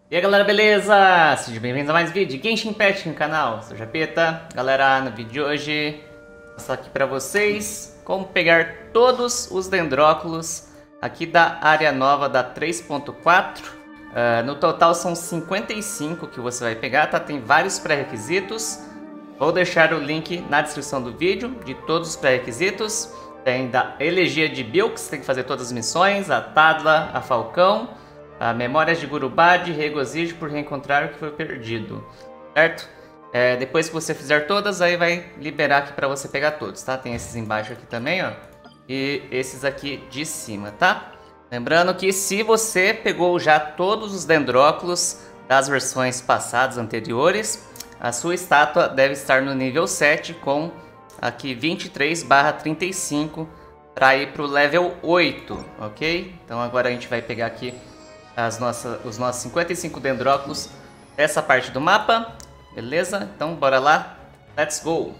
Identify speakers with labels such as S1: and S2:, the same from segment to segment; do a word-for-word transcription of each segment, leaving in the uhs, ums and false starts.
S1: E aí galera, beleza? Sejam bem-vindos a mais um vídeo de Genshin Impact no canal. Sou o Japeta. Galera, no vídeo de hoje vou mostrar aqui pra vocês como pegar todos os dendróculos aqui da área nova da três ponto quatro. Uh, no total são cinquenta e cinco que você vai pegar, tá? Tem vários pré-requisitos. Vou deixar o link na descrição do vídeo de todos os pré-requisitos. Tem da Elegia de Bilks, tem que fazer todas as missões, a Tadla, a Falcão, a Memórias de Gurubad, Regozijo por reencontrar o que foi perdido, certo? É, depois que você fizer todas, aí vai liberar aqui para você pegar todos, tá? Tem esses embaixo aqui também, ó, e esses aqui de cima, tá? Lembrando que se você pegou já todos os dendróculos das versões passadas, anteriores, a sua estátua deve estar no nível sete com aqui vinte e três barra trinta e cinco para ir para o level oito, ok? Então agora a gente vai pegar aqui as nossas, os nossos cinquenta e cinco dendróculos dessa parte do mapa, beleza? Então bora lá, let's go!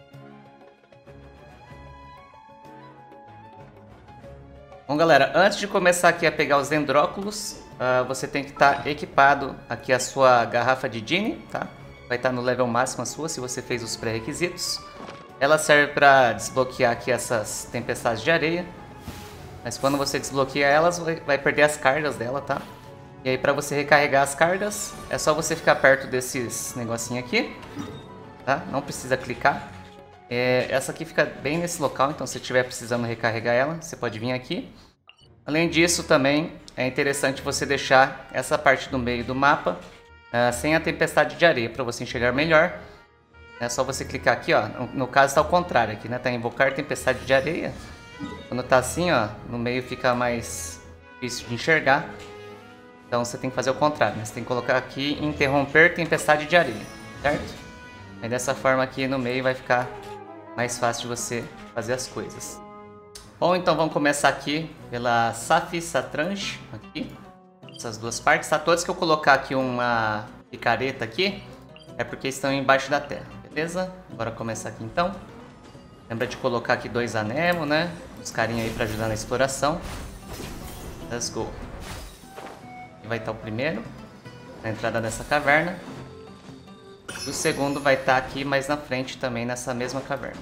S1: Bom galera, antes de começar aqui a pegar os dendróculos, uh, você tem que estar tá equipado aqui a sua garrafa de Genie, tá? Vai estar tá no level máximo a sua se você fez os pré-requisitos. Ela serve para desbloquear aqui essas tempestades de areia. Mas quando você desbloqueia elas, vai perder as cargas dela, tá? E aí para você recarregar as cargas, é só você ficar perto desses negocinho aqui, tá? Não precisa clicar. É, essa aqui fica bem nesse local, então se estiver precisando recarregar ela, você pode vir aqui. Além disso, também é interessante você deixar essa parte do meio do mapa uh, sem a tempestade de areia, para você enxergar melhor. É só você clicar aqui, ó. No, no caso está ao contrário aqui, né? Tá invocar tempestade de areia. Quando tá assim, ó, no meio fica mais difícil de enxergar. Então você tem que fazer o contrário, né? Você tem que colocar aqui interromper tempestade de areia, certo? Aí dessa forma aqui no meio vai ficar mais fácil de você fazer as coisas. Bom, então vamos começar aqui pela Safi Satranj, aqui. Essas duas partes, tá? Todas que eu colocar aqui uma picareta aqui, é porque estão embaixo da terra, beleza? Bora começar aqui então. Lembra de colocar aqui dois anemo, né? Os carinha aí para ajudar na exploração. Let's go. Aqui vai estar o primeiro, na entrada dessa caverna. E o segundo vai estar aqui mais na frente também, nessa mesma caverna.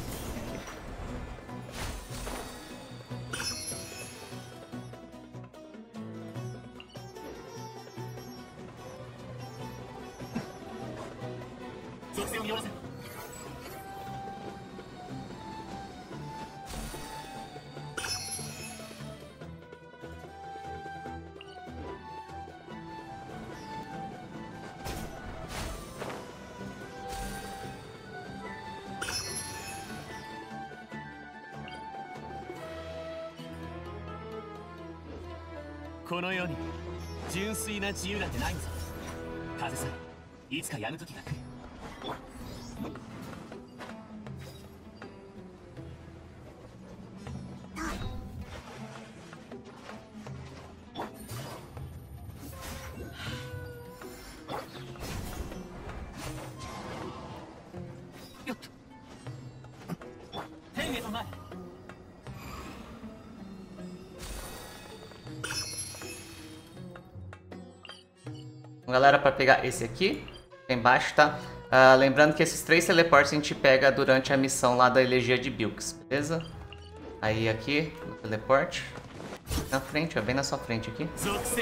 S1: Galera, para pegar esse aqui, embaixo, tá? Uh, lembrando que esses três teleportes a gente pega durante a missão lá da Elegia de Bilks, beleza? Aí aqui, no teleporte, na frente, ó, bem na sua frente aqui.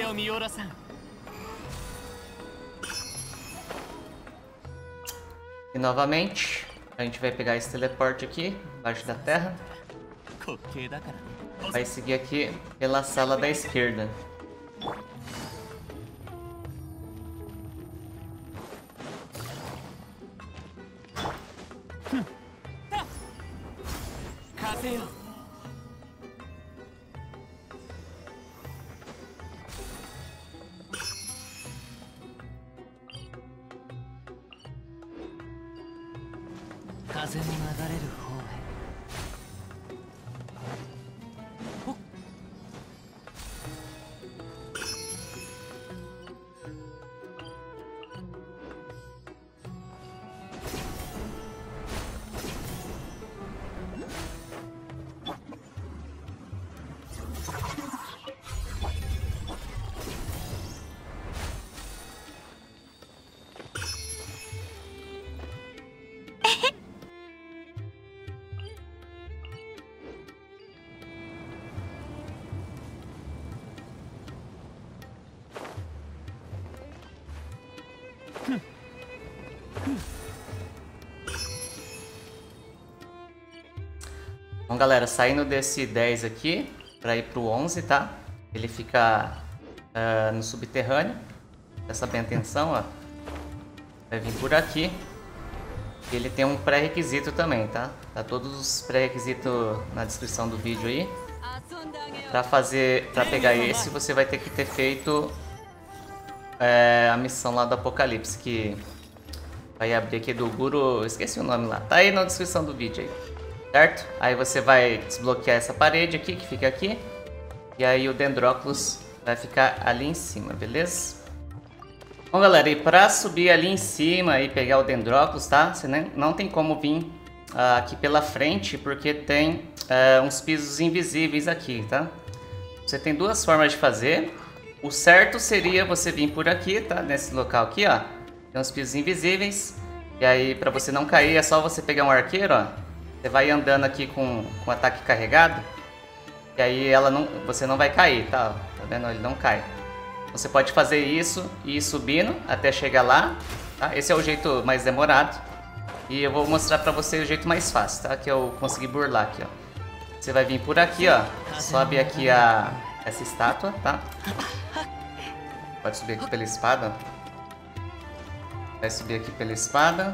S1: E novamente, a gente vai pegar esse teleporte aqui, embaixo da terra. Vai seguir aqui pela sala da esquerda. Bom, galera, saindo desse dez aqui para ir pro onze, tá? Ele fica uh, no subterrâneo. Presta bem atenção, ó. Vai vir por aqui. Ele tem um pré-requisito também, tá? Tá todos os pré-requisitos na descrição do vídeo aí. Para fazer, para pegar esse, você vai ter que ter feito é, a missão lá do Apocalipse, que vai abrir aqui do Guru, esqueci o nome lá. Tá aí na descrição do vídeo aí. Certo? Aí você vai desbloquear essa parede aqui, que fica aqui. E aí o Dendróculos vai ficar ali em cima, beleza? Bom, galera, e pra subir ali em cima e pegar o Dendróculos, tá? Você nem, não tem como vir uh, aqui pela frente, porque tem uh, uns pisos invisíveis aqui, tá? Você tem duas formas de fazer. O certo seria você vir por aqui, tá? Nesse local aqui, ó. Tem uns pisos invisíveis. E aí, pra você não cair, é só você pegar um arqueiro, ó. Você vai andando aqui com o ataque carregado. E aí ela não, você não vai cair, tá? Tá vendo? Ele não cai. Você pode fazer isso e ir subindo até chegar lá, tá? Esse é o jeito mais demorado. E eu vou mostrar pra você o jeito mais fácil, tá? Que eu consegui burlar aqui, ó. Você vai vir por aqui, ó. Sobe aqui a, essa estátua, tá? Pode subir aqui pela espada. Vai subir aqui pela espada.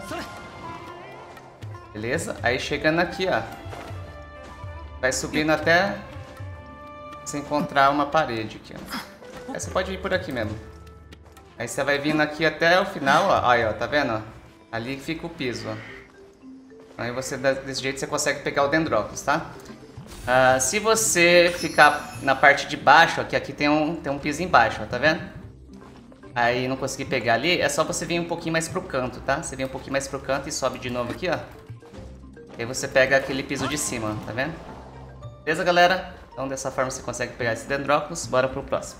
S1: Beleza? Aí chegando aqui, ó. Vai subindo até você encontrar uma parede aqui, ó. Aí você pode vir por aqui mesmo. Aí você vai vindo aqui até o final, ó. Aí, ó, tá vendo? Ali fica o piso, ó. Aí você, desse jeito, você consegue pegar o Dendróculos, tá? Uh, se você ficar na parte de baixo, aqui, aqui tem um, tem um piso embaixo, ó, tá vendo? Aí não consegui pegar ali, é só você vir um pouquinho mais pro canto, tá? Você vem um pouquinho mais pro canto e sobe de novo aqui, ó. Aí você pega aquele piso de cima, tá vendo? Beleza, galera? Então dessa forma você consegue pegar esse Dendróculos. Bora pro próximo.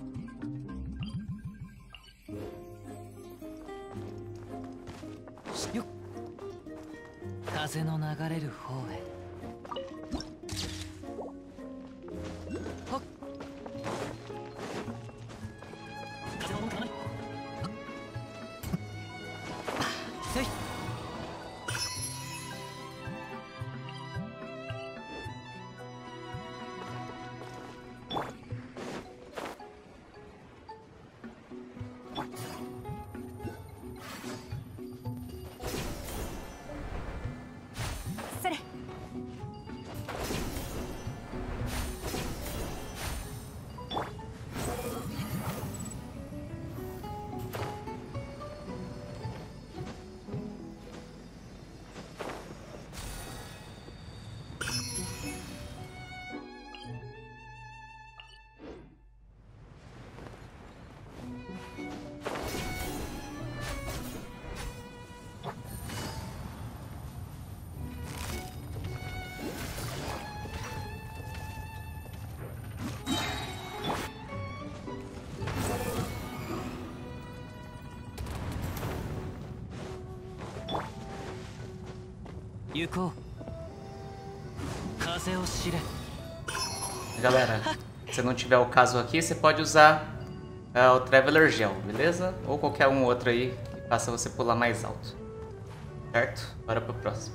S1: Galera, se não tiver o caso aqui, você pode usar uh, o Traveler Gel, beleza? Ou qualquer um outro aí que faça você pular mais alto. Certo? Bora pro próximo.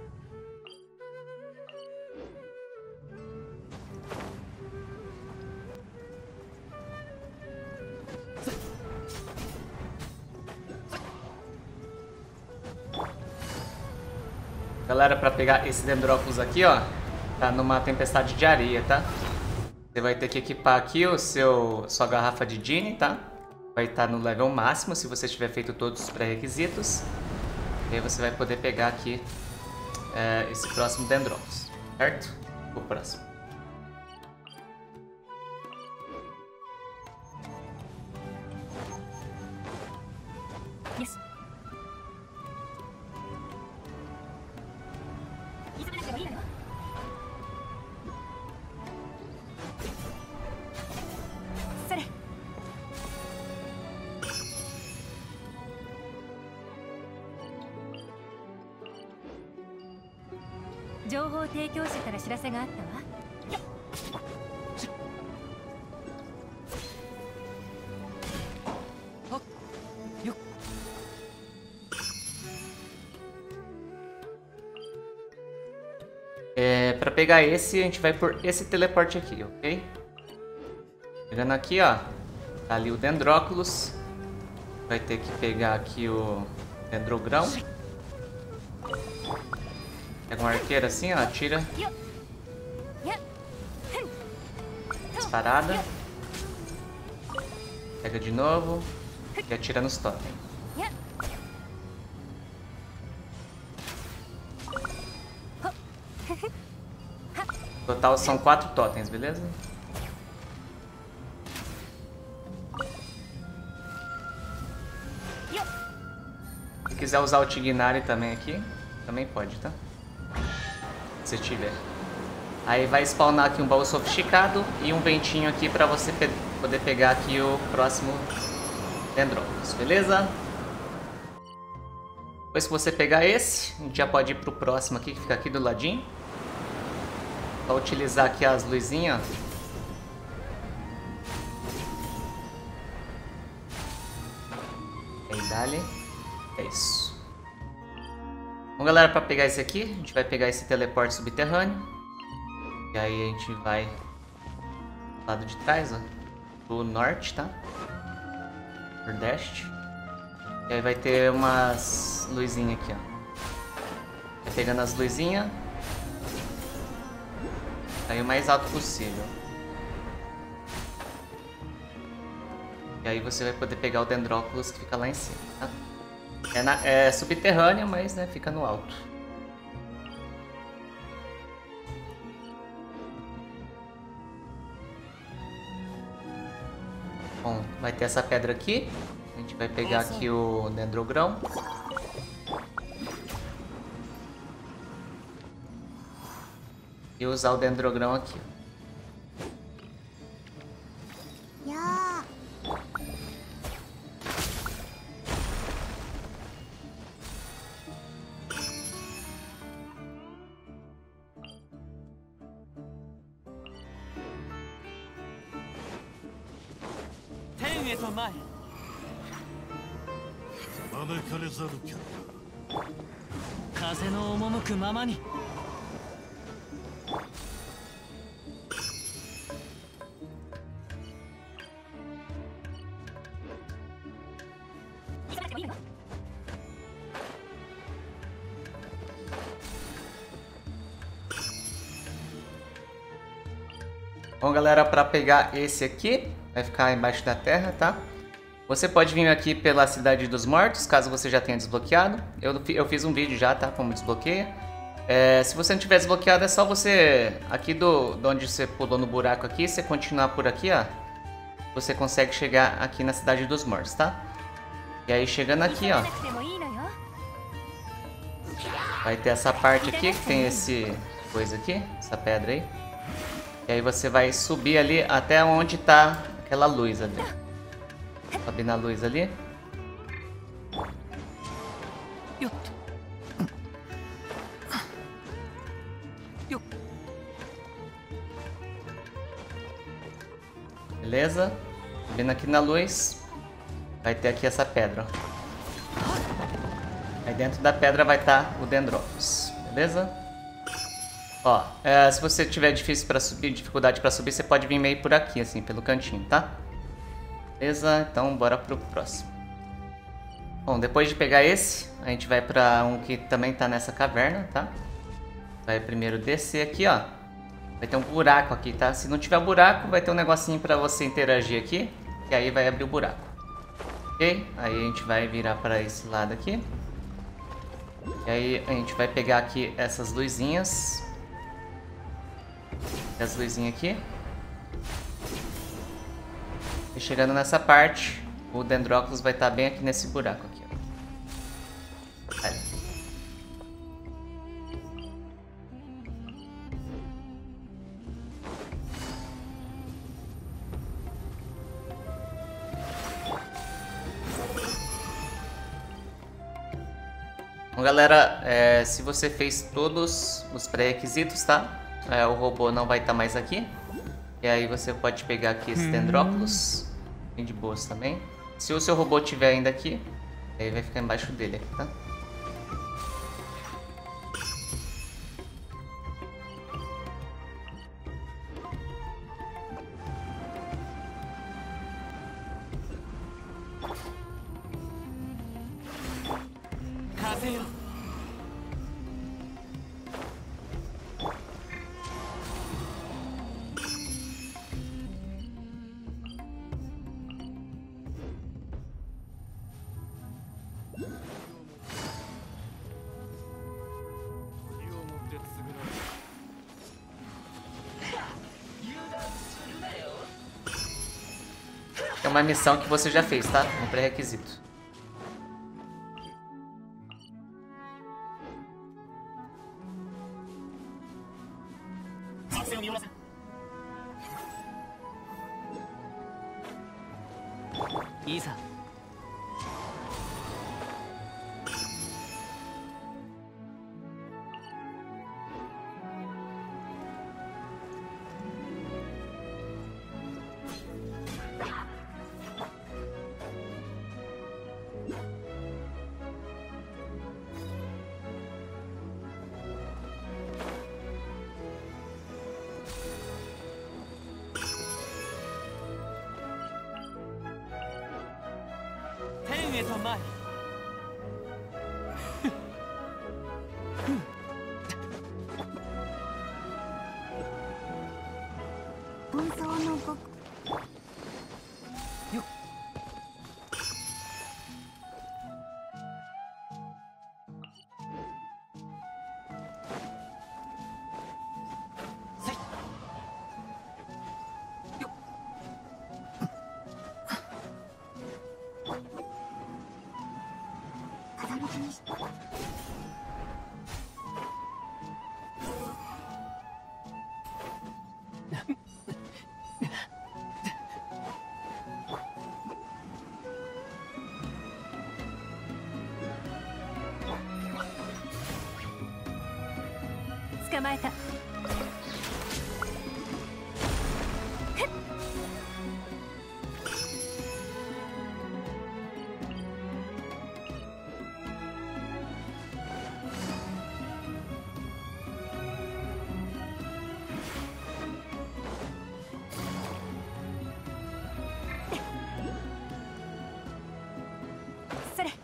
S1: Galera, para pegar esse Dendróculos aqui, ó, tá numa tempestade de areia, tá? Você vai ter que equipar aqui o seu sua garrafa de Genie, tá? Vai estar no level máximo se você tiver feito todos os pré-requisitos. E aí você vai poder pegar aqui é, esse próximo Dendróculos, certo? O próximo.
S2: Yes.
S1: Para pegar esse, a gente vai por esse teleporte aqui, ok? Chegando aqui, ó. Tá ali o Dendróculos. Vai ter que pegar aqui o Dendrogrão. Pega um arqueiro assim, ó. Atira. Disparada. Pega de novo. E atira nos totem. Total são quatro totens, beleza? Se quiser usar o Tignari também aqui, também pode, tá? Se tiver. Aí vai spawnar aqui um baú sofisticado e um ventinho aqui pra você pe poder pegar aqui o próximo Dendróculos, beleza? Depois que você pegar esse, a gente já pode ir pro próximo aqui, que fica aqui do ladinho. Só utilizar aqui as luzinhas. Aí, dali. É isso. Bom, galera, para pegar esse aqui, a gente vai pegar esse teleporte subterrâneo. E aí a gente vai do lado de trás, ó, pro norte, tá? Nordeste. E aí vai ter umas luzinhas aqui, ó. Vai pegando as luzinhas. Aí o mais alto possível. E aí você vai poder pegar o Dendróculos que fica lá em cima, tá? É, na, é subterrâneo, mas né, fica no alto. Bom, vai ter essa pedra aqui. A gente vai pegar aqui o Dendrogrão. E usar o Dendrogrão aqui. Bom, galera, para pegar esse aqui, vai ficar embaixo da terra, tá? Você pode vir aqui pela Cidade dos Mortos, caso você já tenha desbloqueado. Eu, eu fiz um vídeo já, tá? Como desbloqueia. É, se você não tiver desbloqueado, é só você... Aqui do, de onde você pulou no buraco aqui, você continuar por aqui, ó. Você consegue chegar aqui na Cidade dos Mortos, tá? E aí, chegando aqui, ó. Vai ter essa parte aqui, que tem esse... coisa aqui, essa pedra aí. E aí você vai subir ali até onde tá aquela luz ali. Sobe na luz ali. Beleza? Subindo aqui na luz, vai ter aqui essa pedra. Aí dentro da pedra vai estar o Dendróculos. Beleza? Ó, é, se você tiver difícil para subir, dificuldade para subir, você pode vir meio por aqui, assim, pelo cantinho, tá? Beleza? Então, bora pro próximo. Bom, depois de pegar esse, a gente vai pra um que também tá nessa caverna, tá? Vai primeiro descer aqui, ó. Vai ter um buraco aqui, tá? Se não tiver buraco, vai ter um negocinho pra você interagir aqui. E aí vai abrir o buraco. Ok? Aí a gente vai virar pra esse lado aqui. E aí a gente vai pegar aqui essas luzinhas. As luzinhas aqui. E chegando nessa parte, o Dendróculos vai estar bem aqui nesse buraco aqui, ó. Ali. Bom, galera, é, se você fez todos os pré-requisitos, tá? É, o robô não vai estar mais aqui. E aí você pode pegar aqui esse Dendróculos. Bem de boas também. Se o seu robô estiver ainda aqui, aí vai ficar embaixo dele aqui, tá? É uma missão que você já fez, tá? Um pré-requisito.
S2: Isa. 天へと参る。
S3: 本当の僕
S2: よっ。せい。よっ。
S3: 風向きにし
S2: 捕まえた。それ。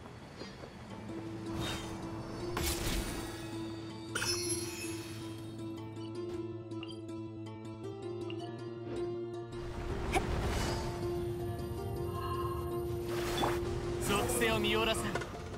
S2: 属性を見下ろさん。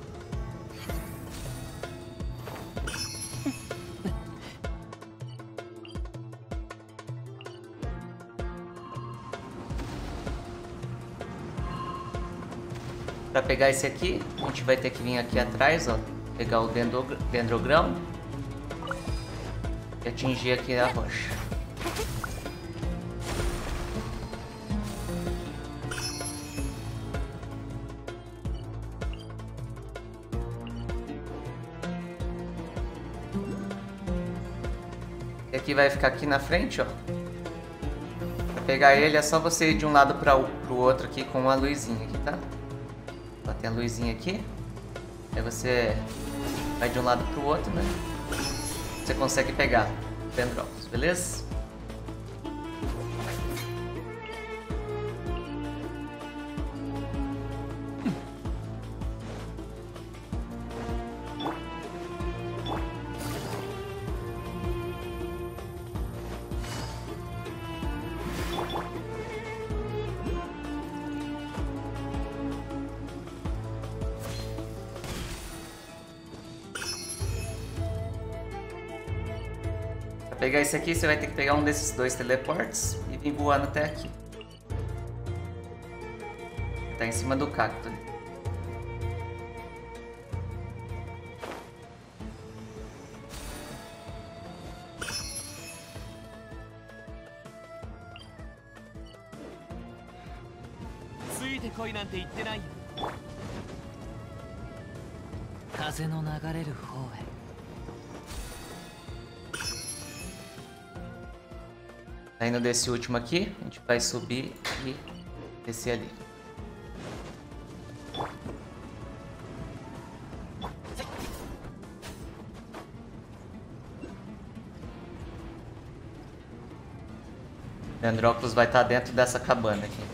S1: Para pegar esse aqui, a gente vai ter que vir aqui atrás, ó, pegar o dendro, dendrogrão e atingir aqui a rocha. E aqui vai ficar aqui na frente, ó. Para pegar ele é só você ir de um lado para o outro aqui com uma luzinha aqui, tá? Ó, tem a luzinha aqui. Aí você vai de um lado para o outro, né? Você consegue pegar Dendrópolis, beleza? Para pegar esse aqui, você vai ter que pegar um desses dois teleportes e vir voando até aqui. Tá em cima do cacto. Saindo desse último aqui, a gente vai subir e descer ali. Dendrópolis vai estar dentro dessa cabana aqui.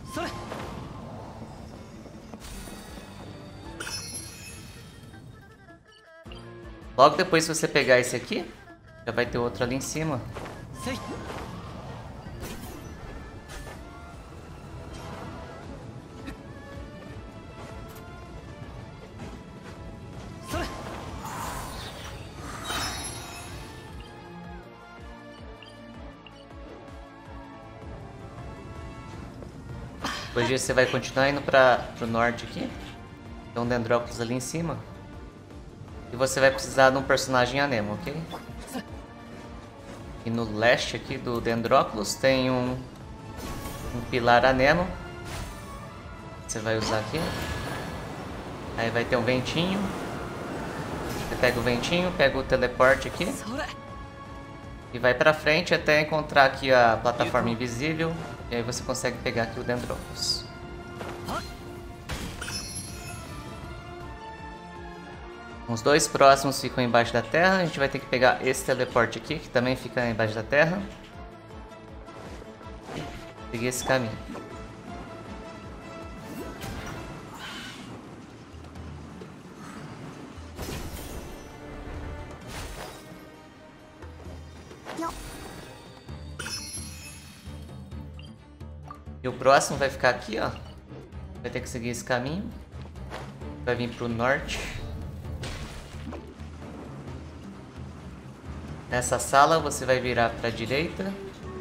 S1: Logo depois, se você pegar esse aqui, já vai ter outro ali em cima. Depois disso você vai continuar indo para o norte aqui. Tem um Dendróculos ali em cima. E você vai precisar de um personagem anemo, ok? E no leste aqui do Dendróculos tem um, um pilar anemo. Você vai usar aqui. Aí vai ter um ventinho. Você pega o ventinho, pega o teleporte aqui. E vai pra frente até encontrar aqui a plataforma invisível. E aí você consegue pegar aqui o Dendróculos. Os dois próximos ficam embaixo da terra. A gente vai ter que pegar esse teleporte aqui, que também fica embaixo da terra. Peguei esse caminho. E o próximo vai ficar aqui, ó. Vai ter que seguir esse caminho. Vai vir pro norte. Nessa sala você vai virar para a direita.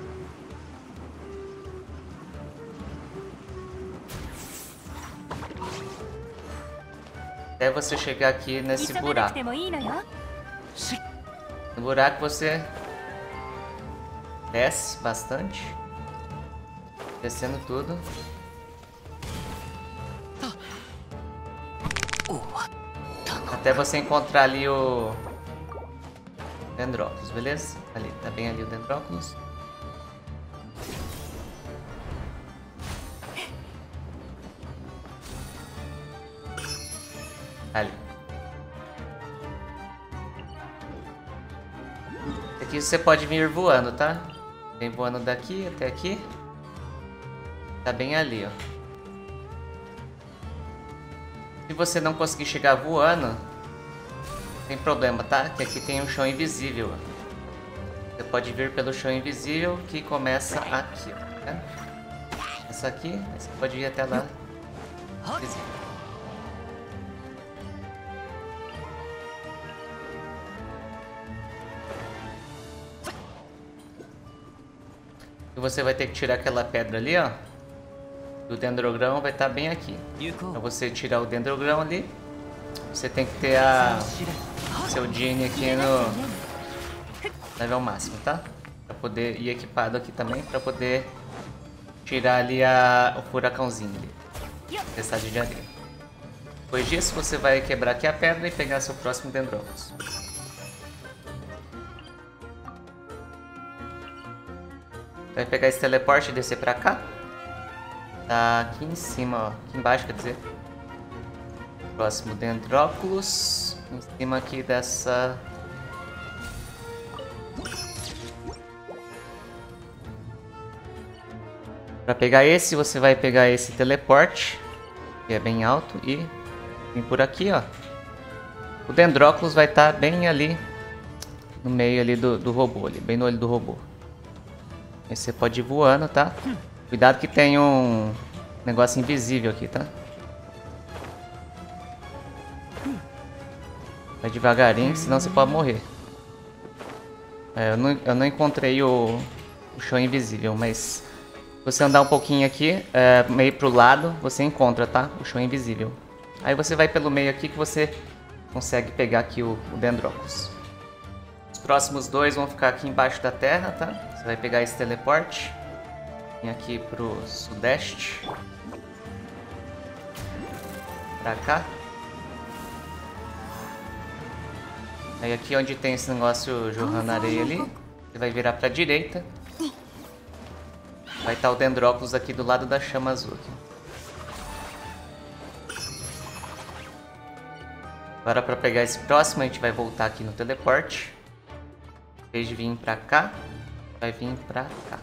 S1: Até você chegar aqui nesse buraco. No buraco você desce bastante. Descendo tudo. Até você encontrar ali o Dendróculos, beleza? Ali, tá bem ali o Dendróculos. Ali. Aqui você pode vir voando, tá? Vem voando daqui até aqui. Tá bem ali, ó. Se você não conseguir chegar voando, tem problema, tá? Que aqui tem um chão invisível. Você pode vir pelo chão invisível que começa aqui, tá? Essa aqui, aí você pode ir até lá. Invisível. E você vai ter que tirar aquela pedra ali, ó. O dendrogrão vai estar bem aqui. Pra você tirar o dendrogrão ali, você tem que ter a seu Genie aqui no level máximo, tá? Pra poder ir equipado aqui também, pra poder tirar ali a, o furacãozinho ali. Tempestade de areia. Depois disso, você vai quebrar aqui a pedra e pegar seu próximo Dendróculos. Vai pegar esse teleporte e descer pra cá. Tá aqui em cima, ó. Aqui embaixo, quer dizer. Próximo Dendróculos. Em cima aqui dessa... Pra pegar esse, você vai pegar esse teleporte, que é bem alto, e vem por aqui, ó. O Dendróculos vai estar tá bem ali, no meio ali do, do robô, ali, bem no olho do robô. Aí você pode ir voando, tá? Cuidado que tem um negócio invisível aqui, tá? Vai devagarinho, senão você pode morrer. É, eu, não, eu não encontrei o, o chão invisível, mas se você andar um pouquinho aqui, é, meio pro lado, você encontra, tá? O chão invisível. Aí você vai pelo meio aqui que você consegue pegar aqui o, o Dendróculos. Os próximos dois vão ficar aqui embaixo da terra, tá? Você vai pegar esse teleporte. Vem aqui pro sudeste. Pra cá. Aí aqui onde tem esse negócio jorrando areia ali, você vai virar pra direita. Vai estar o Dendróculos aqui do lado da chama azul. Aqui. Agora para pegar esse próximo, a gente vai voltar aqui no teleporte. Em vez de vir pra cá, vai vir pra cá.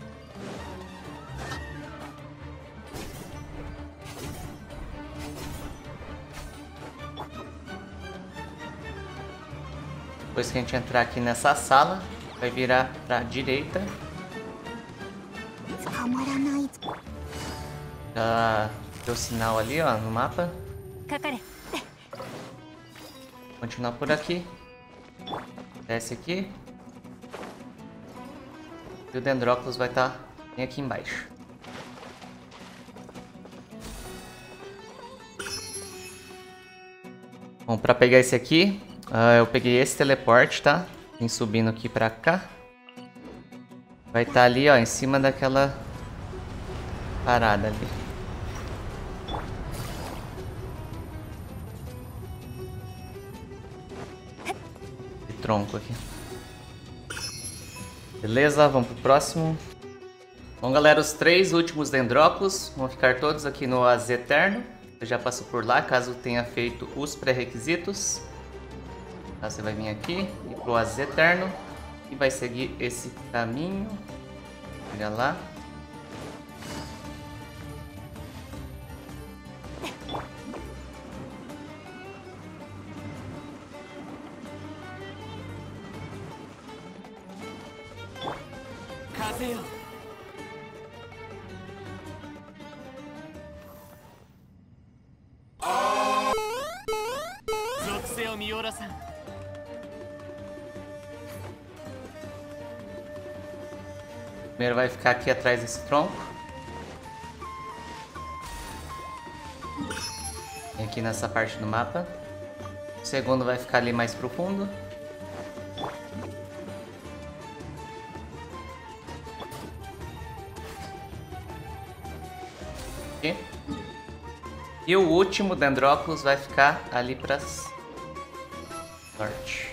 S1: Depois que a gente entrar aqui nessa sala, vai virar pra direita. Já deu sinal ali, ó, no mapa. Continuar por aqui. Desce aqui. E o Dendróculos vai estar bem aqui embaixo. Bom, pra pegar esse aqui, uh, eu peguei esse teleporte, tá? Vim subindo aqui pra cá. Vai estar ali, ó, em cima daquela parada ali. Esse tronco aqui. Beleza, vamos pro próximo. Bom, galera, os três últimos dendróculos vão ficar todos aqui no Oásis Eterno. Eu já passo por lá, caso tenha feito os pré-requisitos. Tá, você vai vir aqui e pro Oásis Eterno e vai seguir esse caminho. Olha lá.
S2: Caseo. 属性を見下ろさん。
S1: Primeiro vai ficar aqui atrás desse tronco. E aqui nessa parte do mapa. O segundo vai ficar ali mais pro fundo. Aqui. E o último Dendróculos vai ficar ali para norte.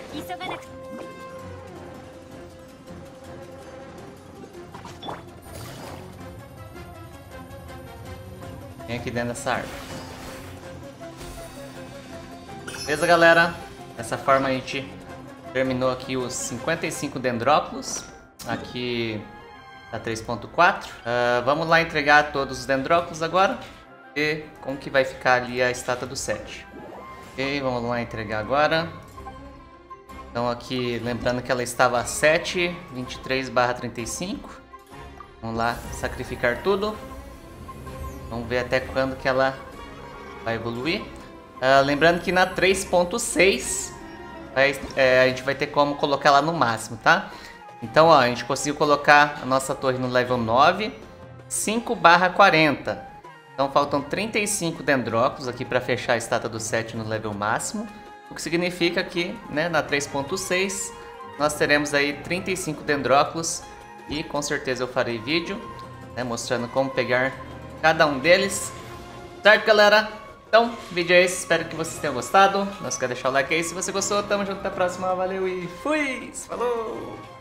S1: Vem aqui dentro dessa árvore. Beleza, galera? Dessa forma a gente terminou aqui os cinquenta e cinco Dendróculos. Aqui tá três ponto quatro. Uh, vamos lá entregar todos os Dendróculos agora. E como que vai ficar ali a estátua do sete. Ok, vamos lá entregar agora. Então aqui, lembrando que ela estava a sete, vinte e três barra trinta e cinco. Vamos lá sacrificar tudo. Vamos ver até quando que ela vai evoluir. Uh, lembrando que na três ponto seis vai, é, a gente vai ter como colocar ela no máximo, tá? Então ó, a gente conseguiu colocar a nossa torre no level nove, cinco barra quarenta. Então faltam trinta e cinco Dendróculos aqui para fechar a estátua do sete no level máximo. O que significa que, né, na três ponto seis nós teremos aí trinta e cinco Dendróculos. E com certeza eu farei vídeo, né, mostrando como pegar cada um deles. Certo, galera? Então, o vídeo é esse. Espero que vocês tenham gostado. Não esqueça de deixar o like aí se você gostou. Tamo junto, até a próxima. Valeu e fui! Falou!